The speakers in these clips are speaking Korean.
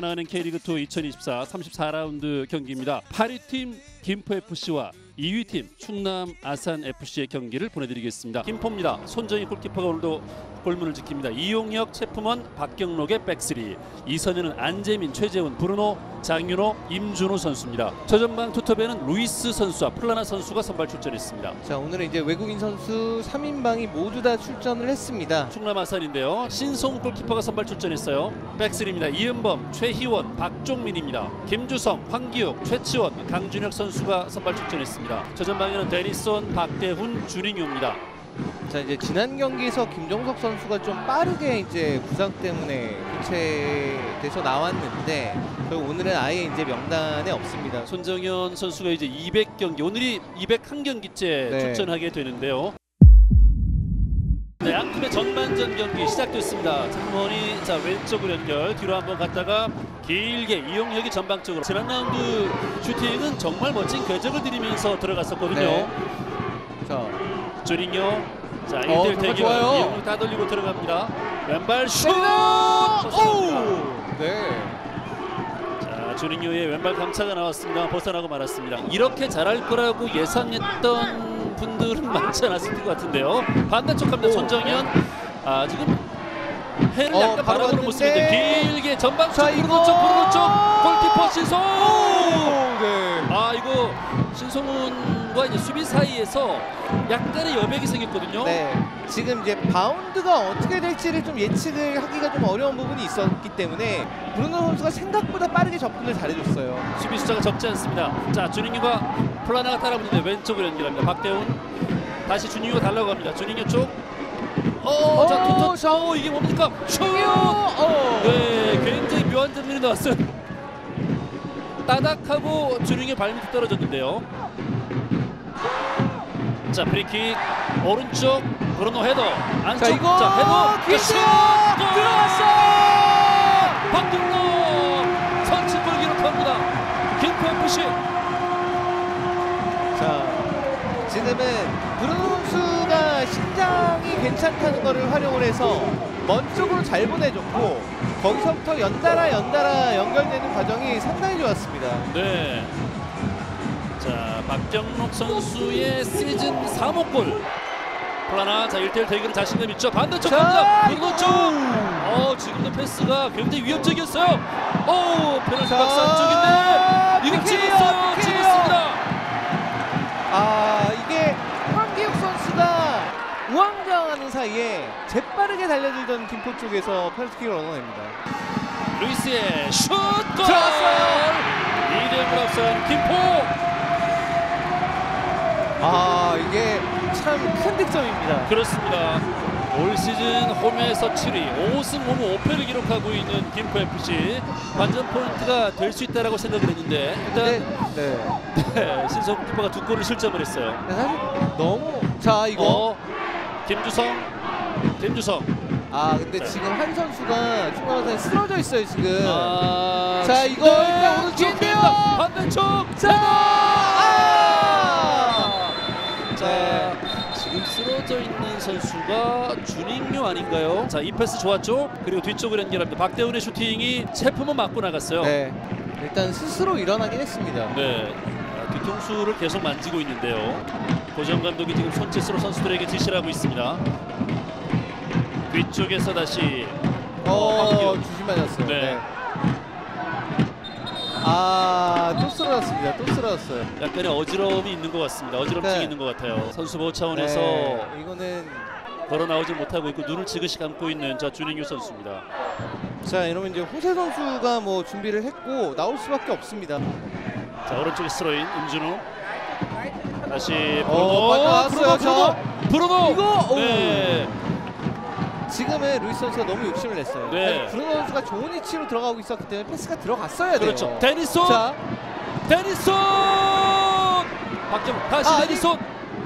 하나은행 K리그2 2024 34라운드 경기입니다. 8위 팀 김포FC와 2위 팀 충남 아산FC의 경기를 보내드리겠습니다. 김포입니다. 손정희 골키퍼가 오늘도 골문을 지킵니다. 이용혁, 최품원, 박경록의 백스리. 이선현은 안재민, 최재훈, 브루노, 장윤호, 임준호 선수입니다. 저전방 투톱에는 루이스 선수와 플라나 선수가 선발 출전했습니다. 자, 오늘은 이제 외국인 선수 3인방이 모두 다 출전을 했습니다. 충남 아산인데요. 신송 골키퍼가 선발 출전했어요. 백스리입니다. 이은범, 최희원, 박종민입니다. 김주성, 황기욱, 최치원, 강준혁 선수가 선발 출전했습니다. 저전방에는 데니손, 박대훈, 주링유입니다. 자, 이제 지난 경기에서 김종석 선수가 좀 빠르게 이제 부상 때문에 교체돼서 나왔는데 오늘은 아예 이제 명단에 없습니다. 손정현 선수가 이제 200경기, 오늘이 201경기째 출전하게 되는데요. 네, 양팀의 전반전 경기 시작됐습니다. 장문이 자 왼쪽으로 연결, 뒤로 한번 갔다가 길게 이용혁이 전방쪽으로. 지난 라운드 슈팅은 정말 멋진 궤적을 들이면서 들어갔었거든요. 네. 자, 주링요. 자, 1대1 대결. 이용혁 다 돌리고 들어갑니다. 왼발 슛! 네. 자, 주링요의 왼발 감차가 나왔습니다. 벗어나고 말았습니다. 이렇게 잘할 거라고 예상했던 분들은 많지 않았을 것 같은데요. 반대쪽 갑니다. 손정현. 아, 지금 해를 약간 바라보는 모습인데 길게 전방쪽, 브루노 쪽 골키퍼 신송. 네. 아, 이거 신송훈과 이제 수비 사이에서 약간의 여백이 생겼거든요. 네. 지금 이제 바운드가 어떻게 될지를 좀 예측을 하기가 좀 어려운 부분이 있었기 때문에 브루노 선수가 생각보다 빠르게 접근을 잘해줬어요. 수비 숫자가 적지 않습니다. 자, 주닝유가 플라나가 따라붙는데 왼쪽으로 연결합니다. 박대훈. 다시 주닝유가 달라고 합니다. 주닝유 쪽. 자, 투터. 이게 뭡니까? 슛! 네, 굉장히 묘한 장면이 나왔어요. 따닥하고 주닝유 발밑에 떨어졌는데요. 자, 프리킥 오른쪽 브루노 헤더 안쪽. 자, 이거 헤더 슛! 들어갔어! 박경록 선취골 기록합니다. 김포FC. 자, 지금은 브루노 선수가 신장이 괜찮다는 것을 활용을 해서 먼 쪽으로 잘 보내줬고 거기서부터 연달아 연결되는 과정이 상당히 좋았습니다. 네. 자, 박경록 선수의 시즌 3호 골. 플라나. 자, 1대1 대결은 자신감 있죠. 반대쪽 갑니다. 브루노 쪽. 지금도 패스가 굉장히 위협적이었어요. 페널티 박스 안쪽인데 이거 찍었습니다. 이게 황기욱 선수가 우왕좌왕하는 사이에 재빠르게 달려들던 김포 쪽에서 페널티킥을 얻어냅니다. 루이스의 슛! 골! 들어갔어요. 2대1 앞선 김포. 이게 참 큰 득점입니다. 그렇습니다. 올 시즌 홈에서 7위, 5승 5무 5패를 기록하고 있는 김포FC. 관전 포인트가 될 수 있다라고 생각을 했는데 일단 신성 키퍼가 2골을 실점을 했어요. 사실 너무 이거 김주성. 근데 지금 한 선수가 중간에 쓰러져 있어요 지금. 자, 이거 일단 오른쪽인데요. 반대쪽. 지금 쓰러져 있는 선수가 주닝유 아닌가요? 자, 이 패스 좋았죠? 그리고 뒤쪽으로 연결합니다. 박대훈의 슈팅이 체품은 맞고 나갔어요. 네. 일단 스스로 일어나긴 했습니다. 네. 뒤통수를 계속 만지고 있는데요. 고정 감독이 지금 손짓으로 선수들에게 지시를 하고 있습니다. 뒤쪽에서 다시 주심 맞았어요. 네. 또 쓰러졌습니다. 또 쓰러졌어요. 약간의 어지러움이 있는 것 같습니다. 어지럼증이 있는 것 같아요. 선수 보호 차원에서 이거는 걸어 나오지 못하고 있고 눈을 지그시 감고 있는 주닝유 선수입니다. 자, 이러면 이제 호세 선수가 뭐 준비를 했고 나올 수밖에 없습니다. 자, 오른쪽에 스로인 임준우. 다시 브루노. 이거 네. 지금은 루이스 선수가 너무 욕심을 냈어요. 네. 브루노 선수가 좋은 위치로 들어가고 있었기 때문에 패스가 들어갔어야 돼요. 그렇죠. 데니손. 박경 다시 데니손.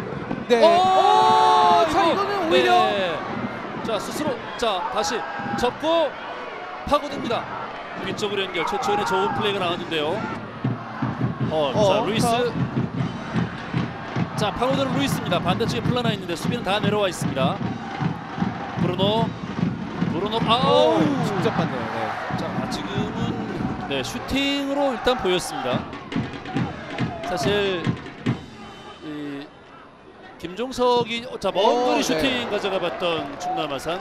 이거는 오히려 자, 스스로 다시 접고 파고듭니다. 위쪽으로 연결. 최초의 좋은 플레이가 나왔는데요. 자, 루이스. 자, 파고드는 루이스입니다. 반대쪽에 플라나 있는데 수비는 다 내려와 있습니다. 브루노. 직접 봤네요. 자, 지금은 네, 슈팅으로 일단 보였습니다. 사실 이 김종석이 먼 거리 슈팅 가져가 봤던 충남 아산.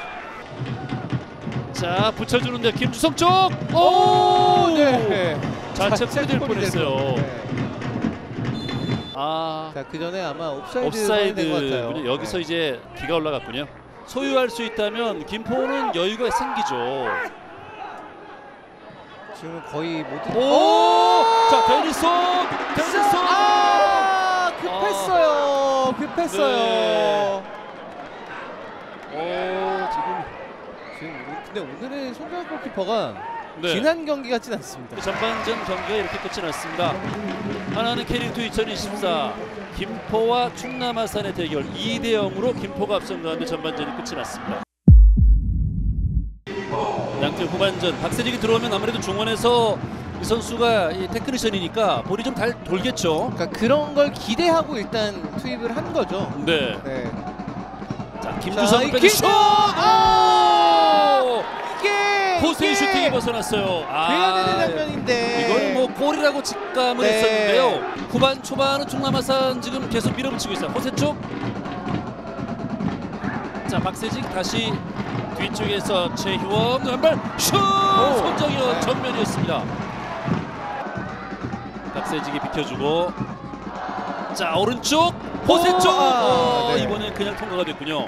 자, 붙여주는데 김주성 쪽. 오! 네. 자체 골이 될 뻔했어요. 자, 그 전에 아마 옵사이드 옵사이드 것 같아요. 여기서 이제 기가 올라갔군요. 소유할 수 있다면 김포는 여유가 생기죠. 지금 거의 모든. 자, 데니손. 급했어요. 급했어요. 네. 지금 근데 오늘의 손정현 골키퍼가 네. 지난 경기 같진 않습니다. 전반전 경기가 이렇게 끝이 났습니다. 하나는 캐리투 2024 김포와 충남 아산의 대결 2대0으로 김포가 앞선 가운데 전반전이 끝이 났습니다. 양팀 후반전 박세직이 들어오면 아무래도 중원에서 이 선수가 이 테크니션이니까 볼이 좀 잘 돌겠죠. 그러니까 그런 걸 기대하고 일단 투입을 한 거죠. 네. 네. 자, 김주성을 빼는 슛! 이게 포스의 슈팅이 벗어났어요. 돼야 되는 장면인데 이거는 뭐 골이라고 직감을 네. 했었는데요. 후반 초반은 충남 아산 지금 계속 밀어붙이고 있어요. 호세 쪽. 자, 박세직 다시 뒤쪽에서 최희원 왼발 슛! 손정현 네. 정면이었습니다. 박세직이 비켜주고, 자, 오른쪽 호세 쪽. 네. 이번엔 그냥 통과가 됐군요.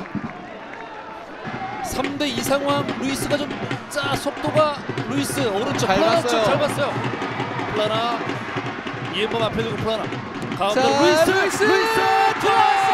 3대2 상황. 루이스가 좀 속도가 루이스 오른쪽 잘 플라나 봤어요. 쪽 잘 봤어요. 플라나 이엠범 앞에 두고 플라나 가운데 자, 루이스 들어왔어.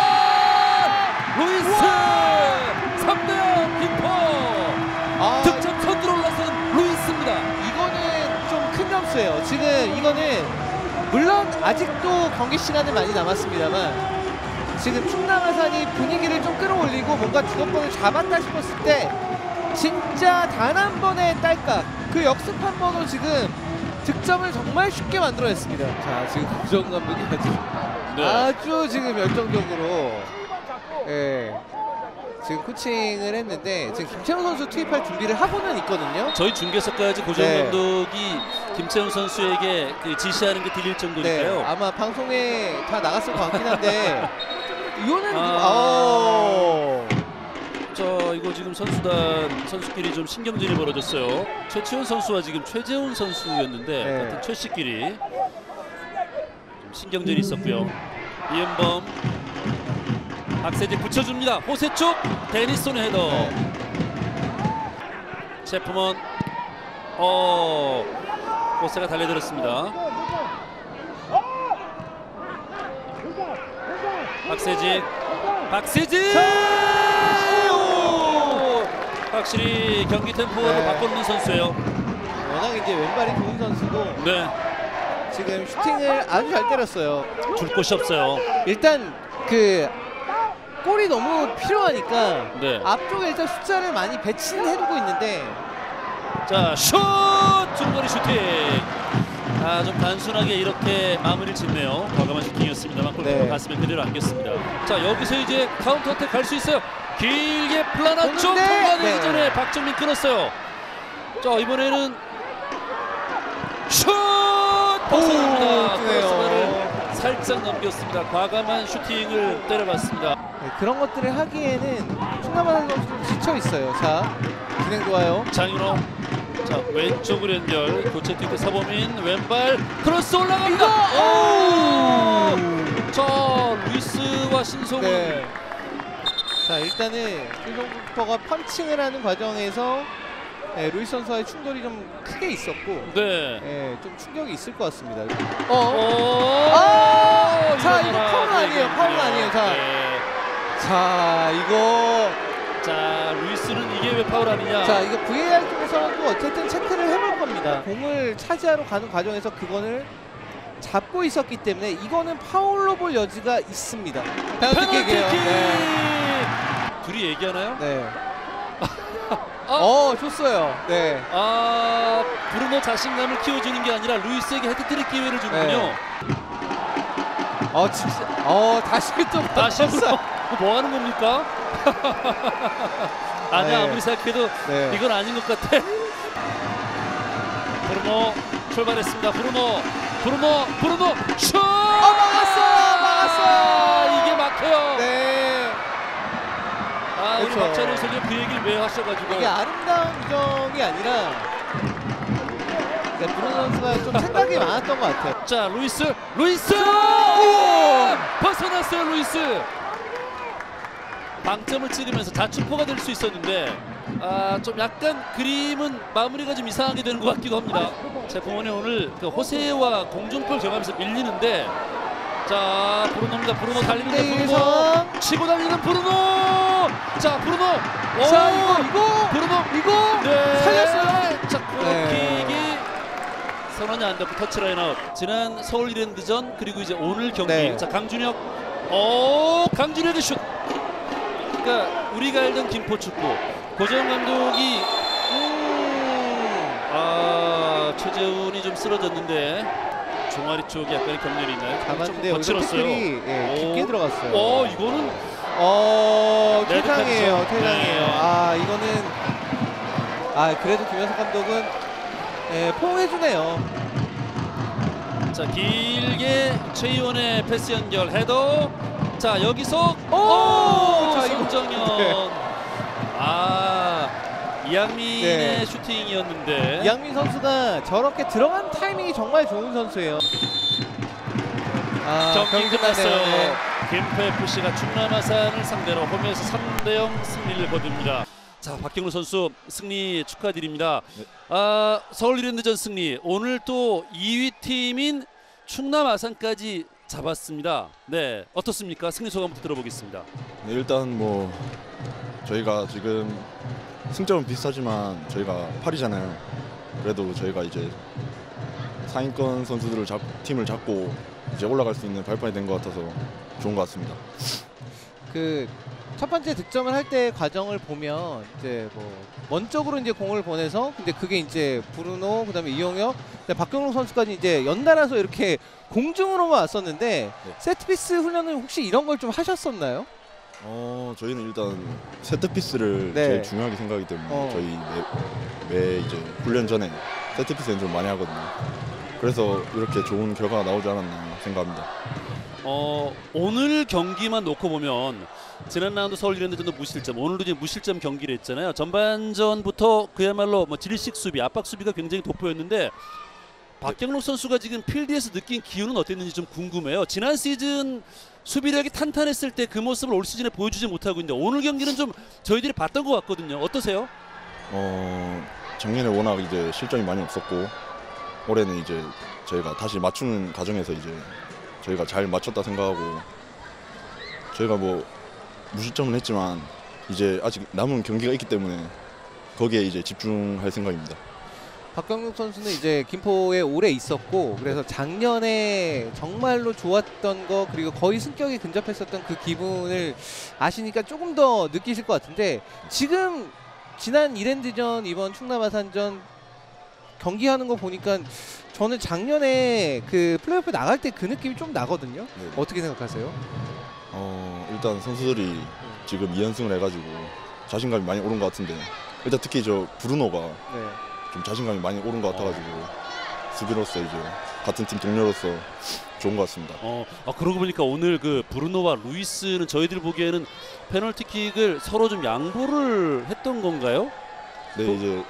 루이스 3대0 김포. 득점 선두로 올라선 루이스입니다. 이거는 좀 큰 점수예요. 지금 이거는 물론 아직도 경기 시간은 많이 남았습니다만 지금 충남 아산이 분위기를 좀 끌어올리고 뭔가 주도권을 잡았다 싶었을 때 진짜 단 한 번의 딸깍, 그 역습 한 번으로 지금 득점을 정말 쉽게 만들어냈습니다. 자, 지금 구정 감독이 아주 지금 열정적으로 지금 코칭을 했는데 지금 김채훈 선수 투입할 준비를 하고는 있거든요. 저희 중계석까지 고정 감독이 김채훈 선수에게 지시하는 게 들릴 정도니까요. 네, 아마 방송에 다 나갔을 것 같긴 한데 이거는 이거 지금 선수끼리 좀 신경전이 벌어졌어요. 최치훈 선수와 지금 최재훈 선수였는데 같은 최씨끼리 좀 신경전이 있었고요. 이은범 박세직 붙여줍니다. 호세 쪽 데니손의 헤더. 체프먼 호세가 달려들었습니다. 박세직 확실히 경기 템포를 바꿔놓는 선수예요. 워낙 이제 왼발이 좋은 선수고 지금 슈팅을 아주 잘 때렸어요. 줄 곳이 없어요. 일단 그 골이 너무 필요하니까 앞쪽에 일단 숫자를 많이 배치는 해두고 있는데 자, 슛! 중거리 슈팅. 좀 단순하게 이렇게 마무리를 짓네요. 과감한 슈팅이었습니다만 골키퍼 가슴에 그대로 안겼습니다. 자, 여기서 이제 카운터 어택 갈 수 있어요. 길게 플라나 쪽 통과되기 전에 박정민 끊었어요. 자, 이번에는 슛! 벗어납니다. 크로스바를 살짝 넘겼습니다. 과감한 슈팅을 때려봤습니다. 그런 것들을 하기에는 충남 아산 선수도 지쳐 있어요. 자, 진행 좋아요. 장윤호. 자, 왼쪽으로 연결. 교체 뒤에 서범인 왼발 크로스 올라갑니다. 자, 루이스와 신송은 자, 일단은 신송 키퍼가 펀칭을 하는 과정에서 루이스 선수와의 충돌이 좀 크게 있었고 좀 충격이 있을 것 같습니다. 자, 이거 파울 아니에요. 파울 아니에요. 자, 이거 루이스는 이게 왜 파울 아니냐. 자, 이거 VAR 쪽에서도 어쨌든 체크를 해볼 겁니다. 공을 차지하러 가는 과정에서 그거를 잡고 있었기 때문에 이거는 파울로 볼 여지가 있습니다. 페널티킥이에요. 둘이 얘기하나요? 줬어요. 브루노 자신감을 키워주는 게 아니라 루이스에게 헤드트릭 기회를 주는군요. 다시 뭐 하는 겁니까? 아니야, 아무리 생각해도 이건 아닌 것 같아. 브루노 출발했습니다. 브루노 슛! 막았어. 이게 막혀요. 네. 우리 그렇죠. 박찬호 선수 그 얘기를 왜 하셔가지고 이게 아름다운 규정이 아니라 브루노 선수가 좀 생각이 많았던 것 같아요. 자 루이스 벗어났어요. 루이스 방점을 찍으면서 자축포가 될 수 있었는데 좀 약간 그림은 마무리가 좀 이상하게 되는 것 같기도 합니다. 제 공원에 오늘 그 호세와 공중볼 경험에서 밀리는데 자 브루노입니다. 브루노 달립니다. 브루노 치고 달리는 브루노. 자 브루노. 자 이거 브루노 네. 살렸어요. 자 코너킥이 선언이 안 되고 터치라인 아웃. 지난 서울 이랜드전 그리고 이제 오늘 경기. 네. 자 강준혁. 강준혁의 슛. 그러니까 우리가 알던 김포 축구 고재영 감독이 최재훈이 좀 쓰러졌는데 종아리 쪽에 약간의 경련이 있나요? 잡았는데 좀 여기서 거칠었어요. 태클이 깊게 들어갔어요. 이거는 퇴장이에요. 레드 카드죠. 퇴장이에요. 네. 이거는 그래도 김현석 감독은 포옹해주네요. 자 길게 최희원의 패스 연결 헤더. 자 여기서 자, 이거. 손정현. 네. 이양민의 네. 슈팅이었는데 이양민 선수가 저렇게 들어간 타이밍이 정말 좋은 선수예요. 경기 끝났어요. 네. 김포 FC가 충남 아산을 상대로 홈에서 3대0 승리를 거둡니다. 자 박경루 선수 승리 축하드립니다. 네. 서울 이랜드전 승리. 오늘 또 2위 팀인 충남 아산까지 잡았습니다. 네 어떻습니까? 승리 소감부터 들어보겠습니다. 네, 일단 뭐 저희가 지금 승점은 비슷하지만 저희가 8위잖아요. 그래도 저희가 이제 상위권 선수들을 팀을 잡고 이제 올라갈 수 있는 발판이 된 것 같아서 좋은 것 같습니다. 그 첫 번째 득점을 할 때 과정을 보면 이제 원적으로 이제 공을 보내서 근데 그게 이제 브루노 그다음에 이용혁 박경록 선수까지 이제 연달아서 이렇게 공중으로만 왔었는데 네. 세트피스 훈련은 혹시 이런 걸 좀 하셨었나요? 저희는 일단 세트피스를 네. 제일 중요하게 생각하기 때문에 저희 매 이제 훈련 전에 세트피스 연습을 많이 하거든요. 그래서 이렇게 좋은 결과가 나오지 않았나 생각합니다. 오늘 경기만 놓고 보면 지난 라운드 서울 이랜드전도 무실점, 오늘도 이제 무실점 경기를 했잖아요. 전반전부터 그야말로 질식 수비, 압박 수비가 굉장히 돋보였는데 박경록 선수가 지금 필드에서 느낀 기운은 어땠는지 좀 궁금해요. 지난 시즌 수비력이 탄탄했을 때 그 모습을 올 시즌에 보여주지 못하고 있는데 오늘 경기는 좀 저희들이 봤던 것 같거든요. 어떠세요? 작년에 워낙 이제 실점이 많이 없었고 올해는 이제 저희가 다시 맞추는 과정에서 이제 저희가 잘 맞췄다 생각하고 저희가 뭐 무실점은 했지만 이제 아직 남은 경기가 있기 때문에 거기에 이제 집중할 생각입니다. 박경록 선수는 이제 김포에 오래 있었고 그래서 작년에 정말로 좋았던 거 그리고 거의 승격에 근접했었던 그 기분을 아시니까 조금 더 느끼실 것 같은데 지금 지난 이랜드전 이번 충남 아산전 경기하는 거 보니까 저는 작년에 그 플레이오프 나갈 때 그 느낌이 좀 나거든요. 네. 어떻게 생각하세요? 일단 선수들이 지금 2연승을 해가지고 자신감이 많이 오른 것 같은데 일단 특히 저 브루노가 네. 좀 자신감이 많이 오른 것 같아가지고 수비로서 이제 같은 팀 동료로서 좋은 것 같습니다. 그러고 보니까 오늘 그 브루노와 루이스는 저희들 보기에는 페널티킥을 서로 좀 양보를 했던 건가요? 네 이제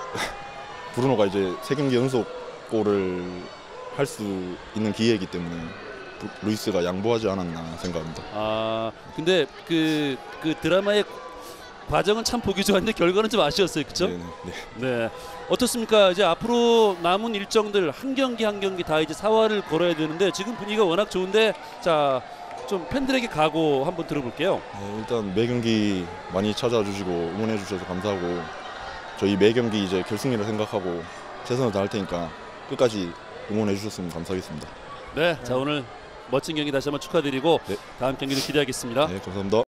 브루노가 이제 3경기 연속 골을 할 수 있는 기회이기 때문에 루이스가 양보하지 않았나 생각합니다. 근데 그 드라마의 과정은 참 보기 좋았는데 결과는 좀 아쉬웠어요, 그렇죠? 네. 어떻습니까? 이제 앞으로 남은 일정들 한 경기 한 경기 다 이제 사활을 걸어야 되는데 지금 분위기가 워낙 좋은데 자 좀 팬들에게 각오 한번 들어볼게요. 네, 일단 매 경기 많이 찾아와 주시고 응원해 주셔서 감사하고 저희 매 경기 이제 결승이라 생각하고 최선을 다할 테니까 끝까지 응원해 주셨으면 감사하겠습니다. 네, 자 오늘 멋진 경기 다시 한번 축하드리고 네. 다음 경기도 기대하겠습니다. 네, 감사합니다.